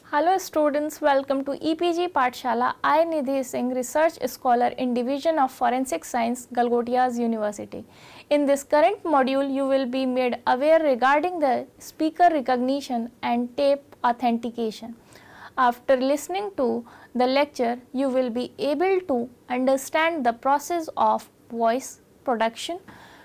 Hello students, welcome to EPG Pathshala. I Nidhi Singh, research scholar in Division of Forensic Science, Galgottias University. In this current module, you will be made aware regarding the speaker recognition and tape authentication. After listening to the lecture, you will be able to understand the process of voice production.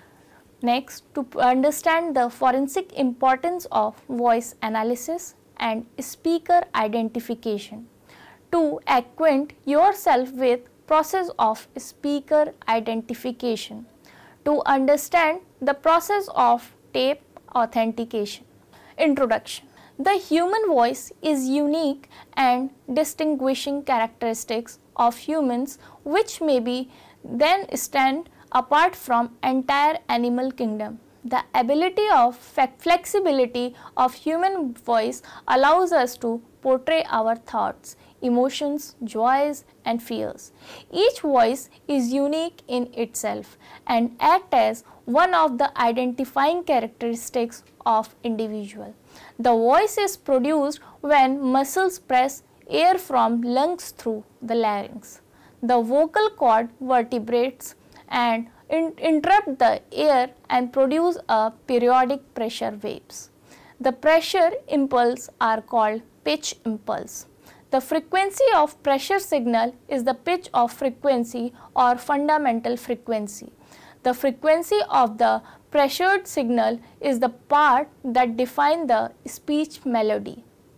Next, to understand the forensic importance of voice analysis and speaker identification. To acquaint yourself with process of speaker identification. To understand the process of tape authentication. Introduction. The human voice is unique and distinguishing characteristics of humans which may be then stand apart from entire animal kingdom. The ability of flexibility of human voice allows us to portray our thoughts, emotions, joys and fears. Each voice is unique in itself and act as one of the identifying characteristics of individual. The voice is produced when muscles press air from lungs through the larynx. The vocal cord vertebrates and interrupt the air and produce a periodic pressure waves. The pressure impulse are called pitch impulse. The frequency of pressure signal is the pitch of frequency or fundamental frequency. The frequency of the pressured signal is the part that defines the speech melody.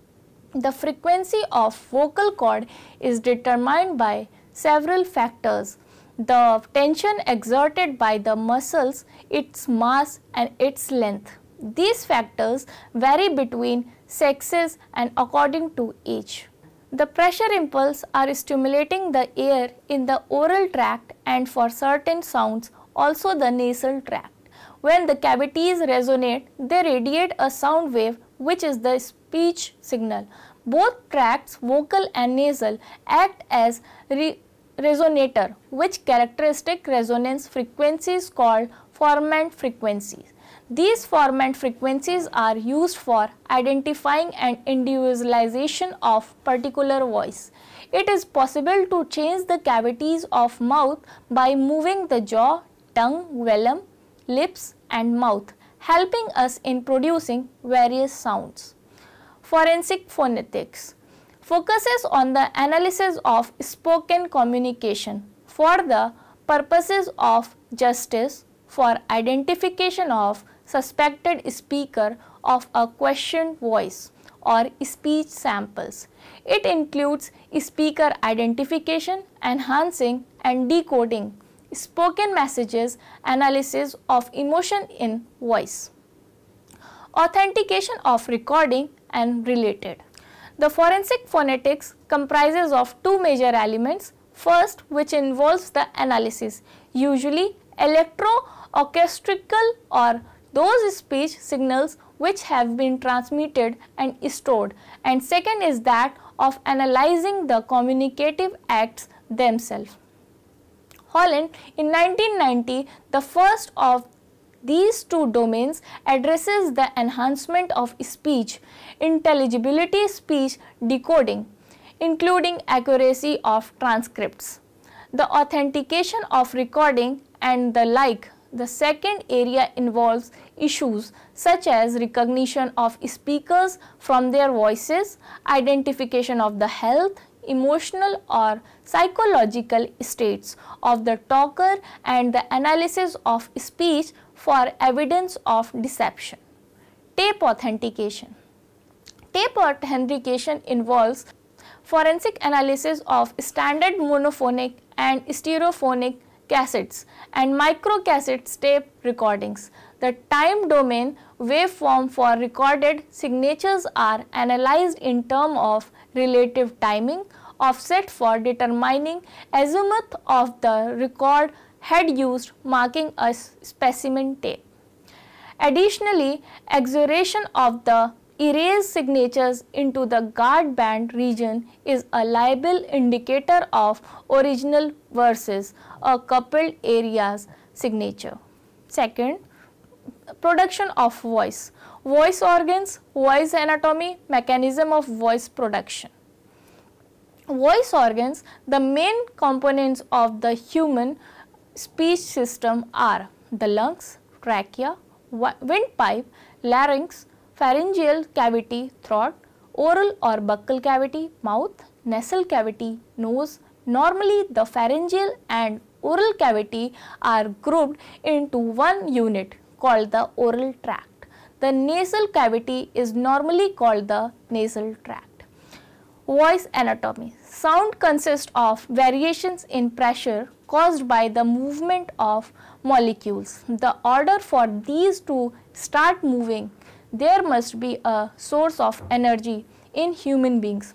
The frequency of vocal cord is determined by several factors: the tension exerted by the muscles, its mass and its length. These factors vary between sexes and according to age. The pressure impulse are stimulating the air in the oral tract and for certain sounds also the nasal tract. When the cavities resonate, they radiate a sound wave which is the speech signal. Both tracts, vocal and nasal, act as resonator, which characteristic resonance frequencies called formant frequencies. These formant frequencies are used for identifying and individualization of particular voice. It is possible to change the cavities of mouth by moving the jaw, tongue, velum, lips and mouth, helping us in producing various sounds. Forensic phonetics focuses on the analysis of spoken communication for the purposes of justice, for identification of suspected speaker of a questioned voice or speech samples. It includes speaker identification, enhancing and decoding spoken messages, analysis of emotion in voice. Authentication of recording and related. The forensic phonetics comprises of two major elements. First, which involves the analysis, usually electroacoustical or those speech signals which have been transmitted and stored, and second is that of analyzing the communicative acts themselves. Holland in 1990, the first of these two domains addresses the enhancement of speech, intelligibility, speech decoding, including accuracy of transcripts, the authentication of recording and the like. The second area involves issues such as recognition of speakers from their voices, identification of the health, emotional or psychological states of the talker and the analysis of speech for evidence of deception. Tape authentication. Tape authentication involves forensic analysis of standard monophonic and stereophonic cassettes and microcassettes tape recordings. The time domain waveform for recorded signatures are analyzed in terms of relative timing, offset for determining azimuth of the record head used, marking a specimen tape. Additionally, exoneration of the erased signatures into the guard band region is a liable indicator of original versus a coupled area's signature. Second, production of voice. Voice organs, voice anatomy, mechanism of voice production. Voice organs, the main components of the human speech system are the lungs, trachea, windpipe, larynx, pharyngeal cavity, throat, oral or buccal cavity, mouth, nasal cavity, nose. Normally, the pharyngeal and oral cavity are grouped into one unit called the oral tract. The nasal cavity is normally called the nasal tract. Voice anatomy. Sound consists of variations in pressure caused by the movement of molecules. The order for these to start moving, there must be a source of energy in human beings.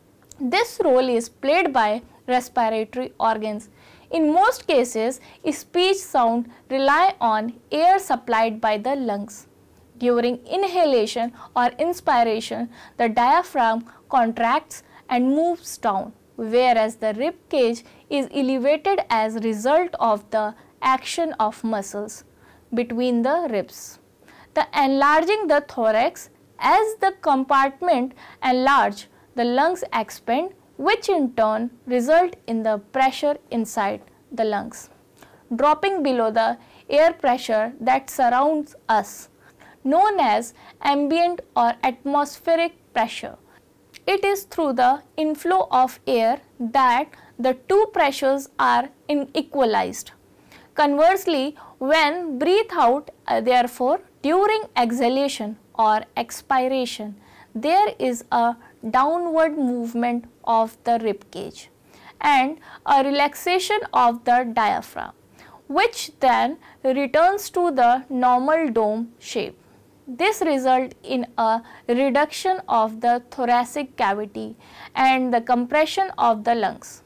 This role is played by respiratory organs. In most cases, speech sound rely on air supplied by the lungs. During inhalation or inspiration, the diaphragm contracts and moves down, whereas the rib cage is elevated as a result of the action of muscles between the ribs. The enlarging the thorax, as the compartment enlarge, the lungs expand, which in turn result in the pressure inside the lungs dropping below the air pressure that surrounds us, known as ambient or atmospheric pressure. It is through the inflow of air that the two pressures are equalized. Conversely, when breathe out, therefore, during exhalation or expiration, there is a downward movement of the rib cage and a relaxation of the diaphragm, which then returns to the normal dome shape. This results in a reduction of the thoracic cavity and the compression of the lungs,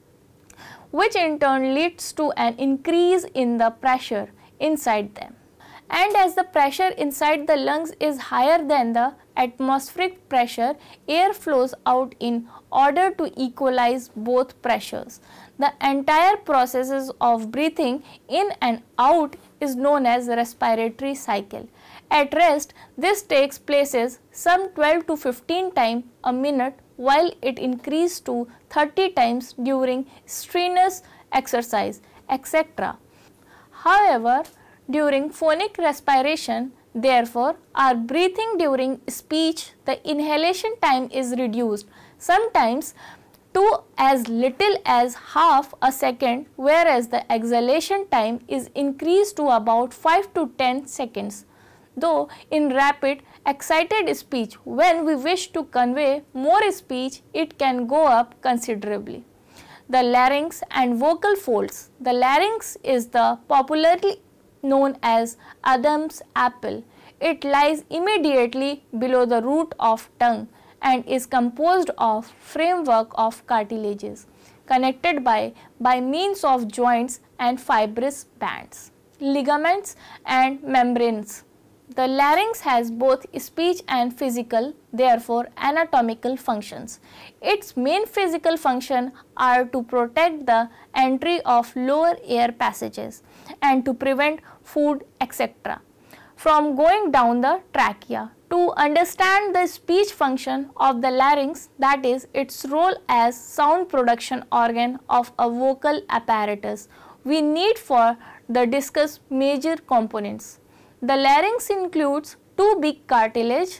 which in turn leads to an increase in the pressure inside them. And as the pressure inside the lungs is higher than the atmospheric pressure, air flows out in order to equalize both pressures. The entire processes of breathing in and out is known as respiratory cycle. At rest, this takes places some 12 to 15 times a minute, while it increases to 30 times during strenuous exercise, etc. However, during phonic respiration, therefore, our breathing during speech, the inhalation time is reduced, sometimes to as little as half a second, whereas the exhalation time is increased to about 5 to 10 seconds. Though in rapid, excited speech, when we wish to convey more speech, it can go up considerably. The larynx and vocal folds. The larynx is the popularly known as Adam's apple. It lies immediately below the root of tongue and is composed of framework of cartilages connected by means of joints and fibrous bands, ligaments and membranes. The larynx has both speech and physical, therefore anatomical functions. Its main physical function are to protect the entry of lower air passages and to prevent food, etc. from going down the trachea. To understand the speech function of the larynx, that is its role as sound production organ of a vocal apparatus, we need for the discuss major components. The larynx includes two big cartilages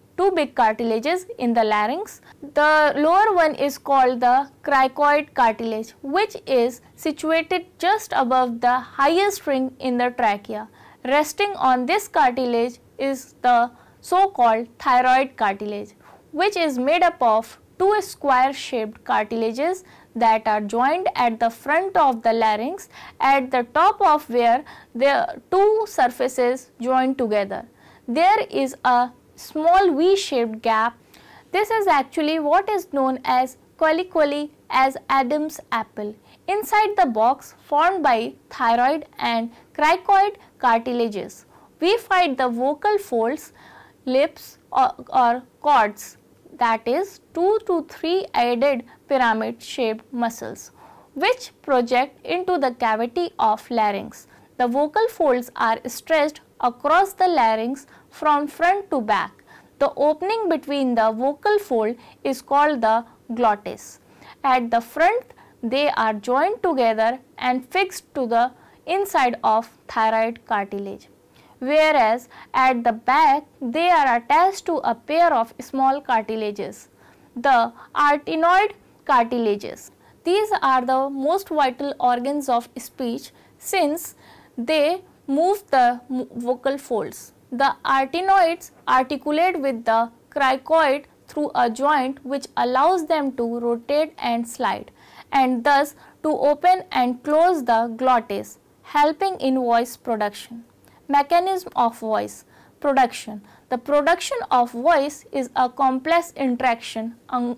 in the larynx. The lower one is called the cricoid cartilage, which is situated just above the highest ring in the trachea. Resting on this cartilage is the so-called thyroid cartilage, which is made up of two square-shaped cartilages that are joined at the front of the larynx, at the top of where the two surfaces join together. There is a small V-shaped gap. This is actually what is known as colloquially as Adam's apple. Inside the box formed by thyroid and cricoid cartilages, we find the vocal folds, lips or cords, that is 2 to 3 aided pyramid shaped muscles, which project into the cavity of larynx. The vocal folds are stretched across the larynx from front to back. The opening between the vocal fold is called the glottis. At the front, they are joined together and fixed to the inside of thyroid cartilage, whereas at the back they are attached to a pair of small cartilages, the arytenoid cartilages. These are the most vital organs of speech since they move the vocal folds. The arytenoids articulate with the cricoid through a joint which allows them to rotate and slide, and thus to open and close the glottis, helping in voice production. Mechanism of voice production. The production of voice is a complex interaction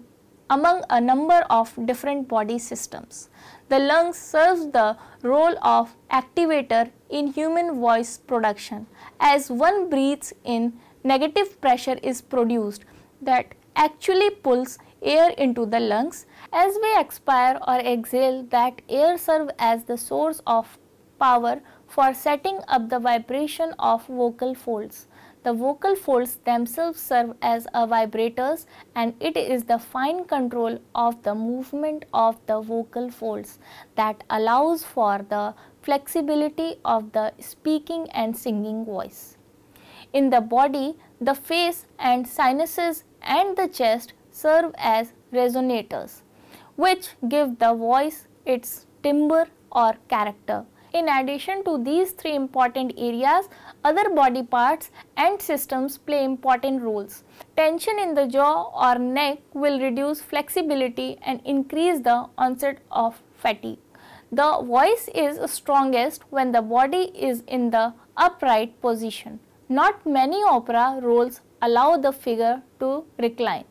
among a number of different body systems. The lungs serves the role of activator in human voice production. As one breathes in, negative pressure is produced that actually pulls air into the lungs. As we expire or exhale, that air serves as the source of power for setting up the vibration of vocal folds. The vocal folds themselves serve as a vibrators, and it is the fine control of the movement of the vocal folds that allows for the flexibility of the speaking and singing voice. In the body, the face and sinuses and the chest serve as resonators, which give the voice its timbre or character. In addition to these three important areas, other body parts and systems play important roles. Tension in the jaw or neck will reduce flexibility and increase the onset of fatigue. The voice is strongest when the body is in the upright position. Not many opera roles allow the figure to recline,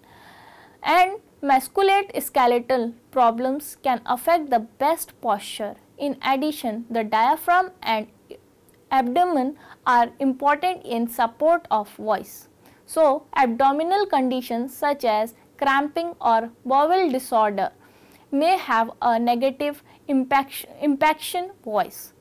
and musculoskeletal problems can affect the best posture. In addition, the diaphragm and abdomen are important in support of voice. So, abdominal conditions such as cramping or bowel disorder may have a negative impaction voice.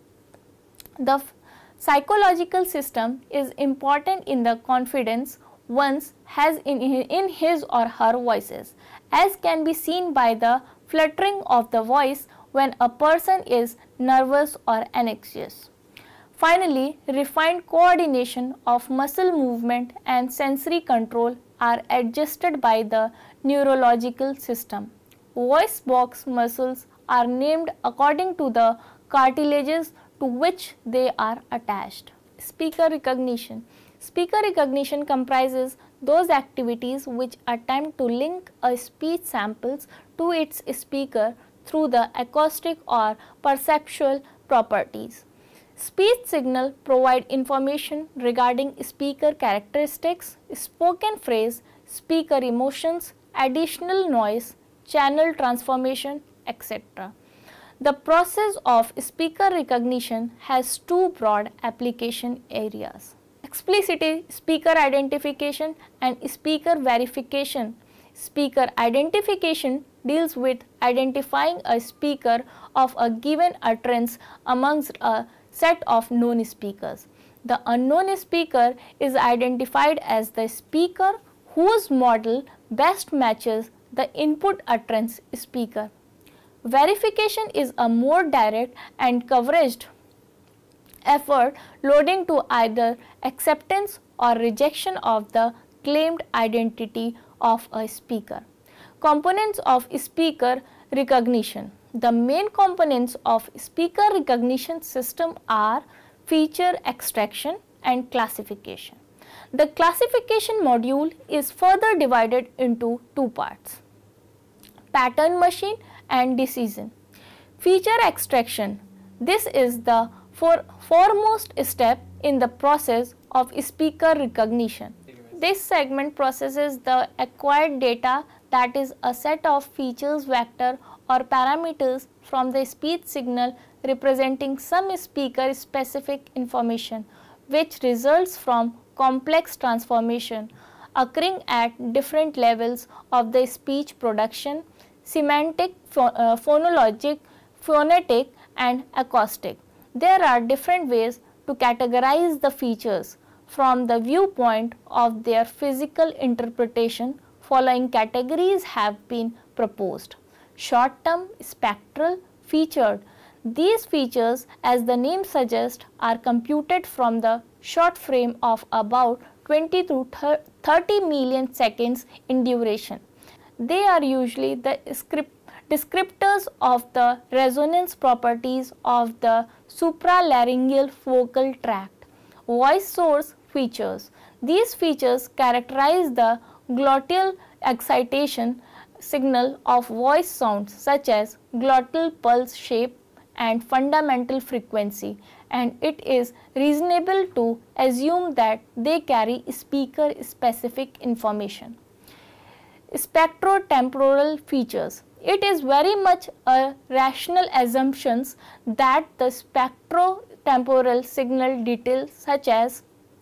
The psychological system is important in the confidence one has in his or her voices, as can be seen by the fluttering of the voice when a person is nervous or anxious. Finally, refined coordination of muscle movement and sensory control are adjusted by the neurological system. Voice box muscles are named according to the cartilages to which they are attached. Speaker recognition. Speaker recognition comprises those activities which attempt to link a speech samples to its speaker through the acoustic or perceptual properties. Speech signal provide information regarding speaker characteristics, spoken phrase, speaker emotions, additional noise, channel transformation, etc. The process of speaker recognition has two broad application areas: explicit speaker identification and speaker verification. Speaker identification deals with identifying a speaker of a given utterance amongst a set of known speakers. The unknown speaker is identified as the speaker whose model best matches the input utterance speaker. Verification is a more direct and coveraged effort leading to either acceptance or rejection of the claimed identity of a speaker. Components of speaker recognition. The main components of speaker recognition system are feature extraction and classification. The classification module is further divided into two parts: pattern machine and decision. Feature extraction. This is the foremost step in the process of speaker recognition. This segment processes the acquired data, that is a set of features, vector or parameters from the speech signal representing some speaker specific information, which results from complex transformation occurring at different levels of the speech production: semantic, phonologic, phonetic and acoustic. There are different ways to categorize the features from the viewpoint of their physical interpretation. Following categories have been proposed. Short-term spectral featured. These features, as the name suggests, are computed from the short frame of about 20 to 30 million seconds in duration. They are usually the descriptors of the resonance properties of the supralaryngeal vocal tract. Voice source features. These features characterize the glottal excitation signal of voice sounds such as glottal pulse shape and fundamental frequency, and it is reasonable to assume that they carry speaker specific information. Spectrotemporal features. It is very much a rational assumption that the spectrotemporal signal details such as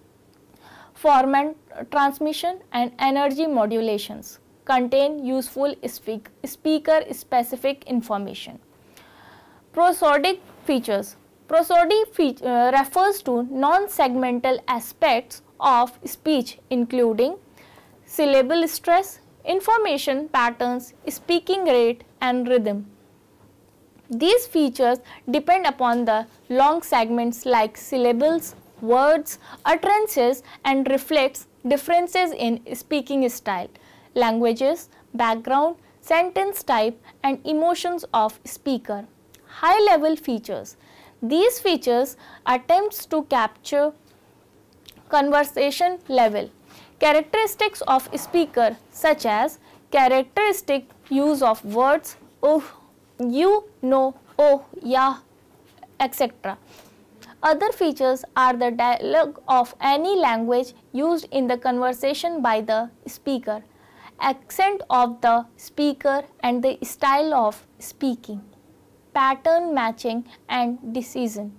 formant transmission and energy modulations contain useful speaker specific information. Prosodic features. Prosody refers to non-segmental aspects of speech including syllable stress, information patterns, speaking rate and rhythm. These features depend upon the long segments like syllables, words, utterances and reflects differences in speaking style, languages, background, sentence type and emotions of speaker. High-level features. These features attempts to capture conversation level characteristics of speaker such as characteristic use of words, oh, you, no, oh, yeah, etc. Other features are the dialogue of any language used in the conversation by the speaker, accent of the speaker and the style of speaking, pattern matching and decision.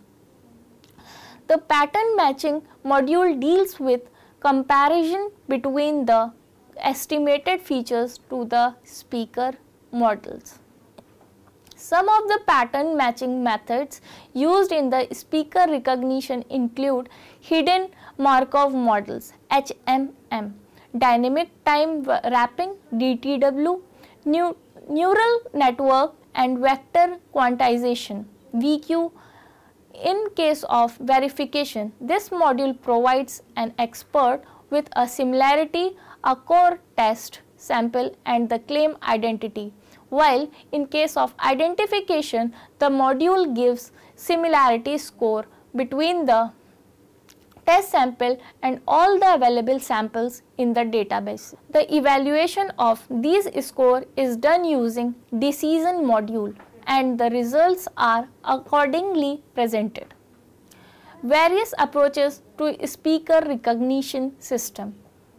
The pattern matching module deals with comparison between the estimated features to the speaker models. Some of the pattern matching methods used in the speaker recognition include hidden Markov models HMM, dynamic time wrapping DTW, neural network and vector quantization VQ. In case of verification, this module provides an expert with a similarity, a core test sample and the claim identity, while in case of identification, the module gives similarity score between the test sample and all the available samples in the database. The evaluation of these scores is done using decision module and the results are accordingly presented. Various approaches to speaker recognition system.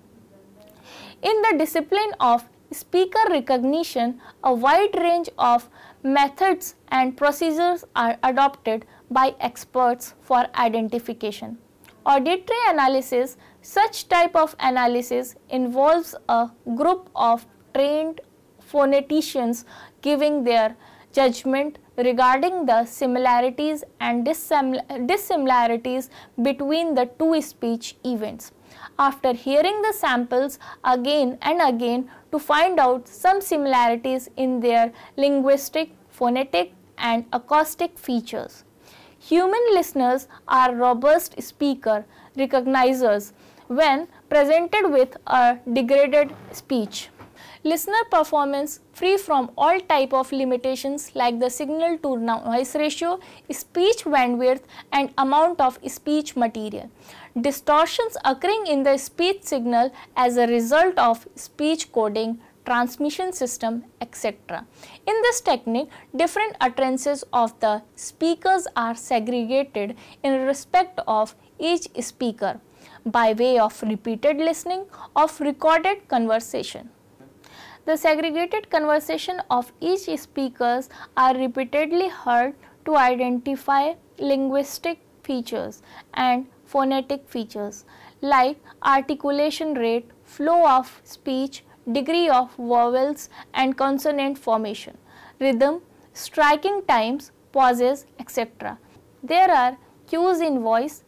In the discipline of speaker recognition, a wide range of methods and procedures are adopted by experts for identification. Auditory analysis. Such type of analysis involves a group of trained phoneticians giving their judgment regarding the similarities and dissimilarities between the two speech events. After hearing the samples again and again to find out some similarities in their linguistic, phonetic and acoustic features. Human listeners are robust speaker recognizers when presented with a degraded speech. Listener performance free from all type of limitations like the signal to noise ratio, speech bandwidth and amount of speech material. Distortions occurring in the speech signal as a result of speech coding, transmission system, etc. In this technique, different utterances of the speakers are segregated in respect of each speaker by way of repeated listening of recorded conversation. The segregated conversation of each speakers are repeatedly heard to identify linguistic features and phonetic features like articulation rate, flow of speech, degree of vowels and consonant formation, rhythm, striking times, pauses, etc. There are cues in voice,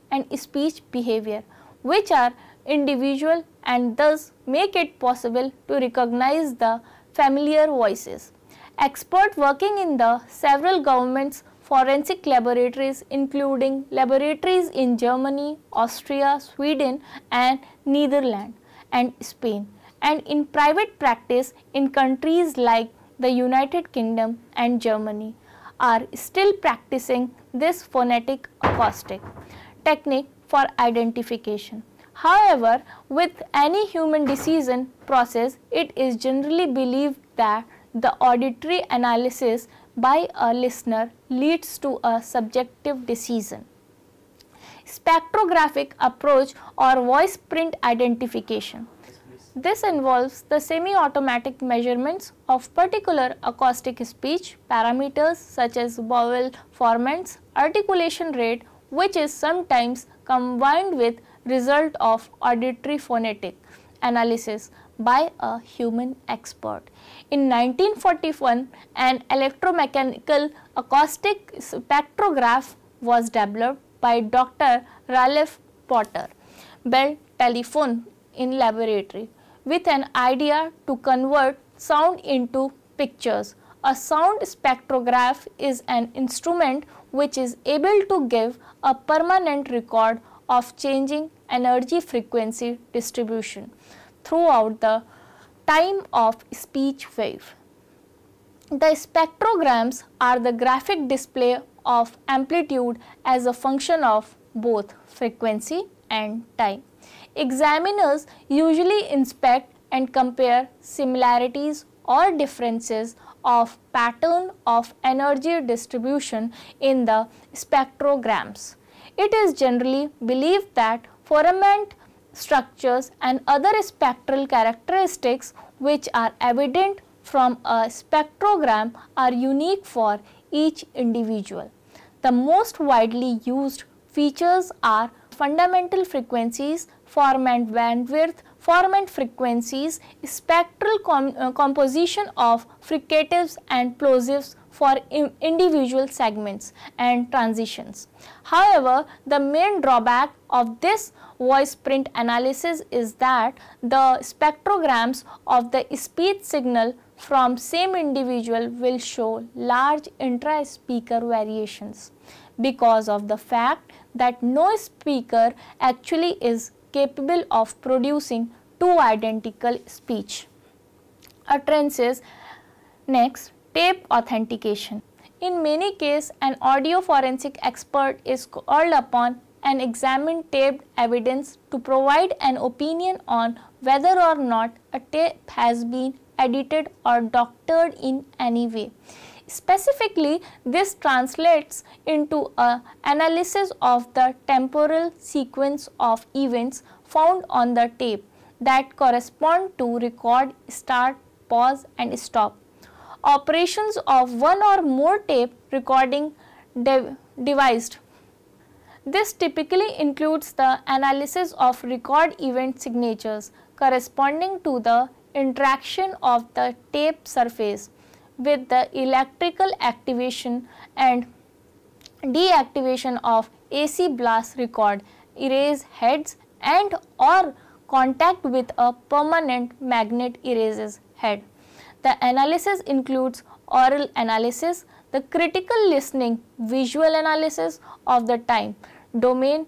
and speech behavior, which are individual and thus make it possible to recognize the familiar voices. Experts working in the several governments forensic laboratories including laboratories in Germany, Austria, Sweden and Netherlands and Spain, and in private practice in countries like the United Kingdom and Germany, are still practicing this phonetic acoustic technique for identification. However, with any human decision process, it is generally believed that the auditory analysis by a listener leads to a subjective decision. Spectrographic approach or voice print identification. This involves the semi-automatic measurements of particular acoustic speech parameters such as vowel formants, articulation rate, which is sometimes combined with result of auditory phonetic analysis by a human expert. In 1941, an electromechanical acoustic spectrograph was developed by Dr. Ralph Potter Bell Telephone in laboratory with an idea to convert sound into pictures. A sound spectrograph is an instrument which is able to give a permanent record of changing energy frequency distribution throughout the time of speech wave. The spectrograms are the graphic display of amplitude as a function of both frequency and time. Examiners usually inspect and compare similarities or differences of pattern of energy distribution in the spectrograms. It is generally believed that formant structures and other spectral characteristics which are evident from a spectrogram are unique for each individual. The most widely used features are fundamental frequencies, formant bandwidth, formant frequencies, spectral composition of fricatives and plosives for individual segments and transitions. However, the main drawback of this voice print analysis is that the spectrograms of the speech signal from same individual will show large intra-speaker variations because of the fact that no speaker actually is capable of producing two identical speech utterances. Next, tape authentication. In many cases, an audio forensic expert is called upon and examine taped evidence to provide an opinion on whether or not a tape has been edited or doctored in any way. Specifically, this translates into an analysis of the temporal sequence of events found on the tape that correspond to record, start, pause and stop. Operations of one or more tape recording devised. This typically includes the analysis of record event signatures corresponding to the interaction of the tape surface with the electrical activation and deactivation of AC blast record, erase heads and or contact with a permanent magnet erases head. The analysis includes oral analysis, the critical listening, visual analysis of the time domain,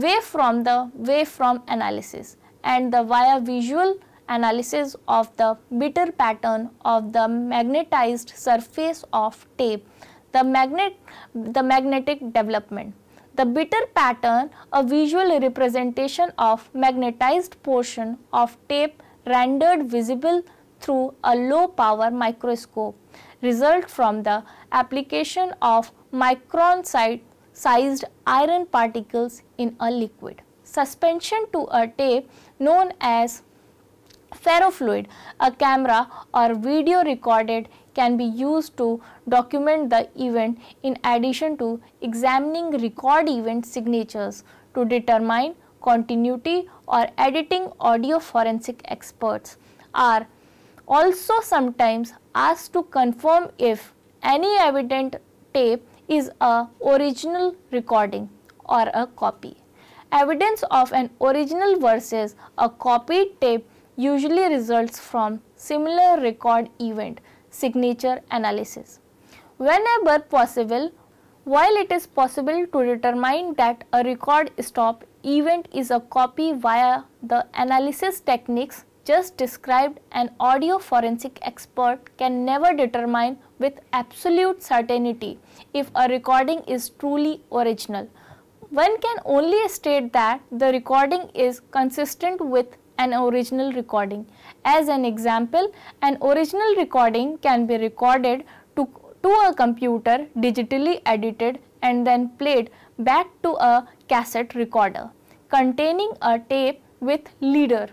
waveform analysis, and the via visual analysis of the bitter pattern of the magnetized surface of tape, the magnetic development. The bitter pattern, a visual representation of magnetized portion of tape rendered visible through a low power microscope, result from the application of micron-sized iron particles in a liquid. Suspension to a tape known as ferrofluid, a camera or video recorded can be used to document the event in addition to examining record event signatures to determine continuity or editing. Audio forensic experts are also sometimes asked to confirm if any evident tape is a original recording or a copy. Evidence of an original versus a copied tape usually results from similar record event signature analysis. Whenever possible, while it is possible to determine that a record stop event is a copy via the analysis techniques just described, an audio forensic expert can never determine with absolute certainty if a recording is truly original. One can only state that the recording is consistent with an original recording. As an example, an original recording can be recorded to a computer, digitally edited and then played back to a cassette recorder containing a tape with leader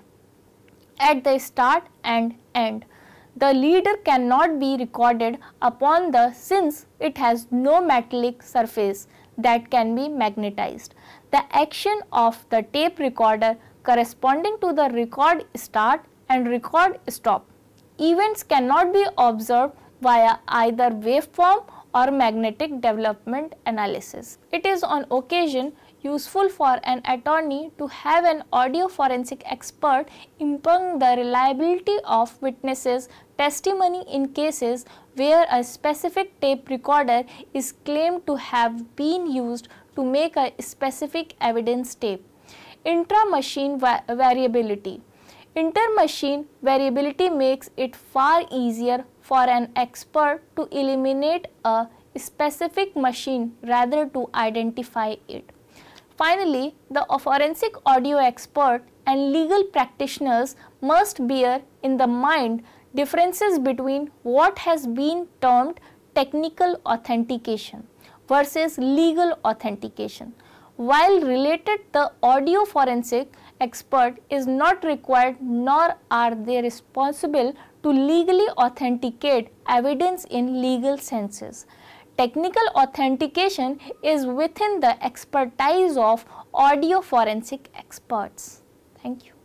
at the start and end. The leader cannot be recorded upon since it has no metallic surface that can be magnetized. The action of the tape recorder corresponding to the record start and record stop events cannot be observed via either waveform or magnetic development analysis. It is on occasion useful for an attorney to have an audio forensic expert impugn the reliability of witnesses' testimony in cases where a specific tape recorder is claimed to have been used to make a specific evidence tape. Intra-machine variability. Inter-machine variability makes it far easier for an expert to eliminate a specific machine rather to identify it. Finally, the forensic audio expert and legal practitioners must bear in the mind differences between what has been termed technical authentication versus legal authentication. While related, the audio forensic expert is not required nor are they responsible to legally authenticate evidence in legal senses. Technical authentication is within the expertise of audio forensic experts. Thank you.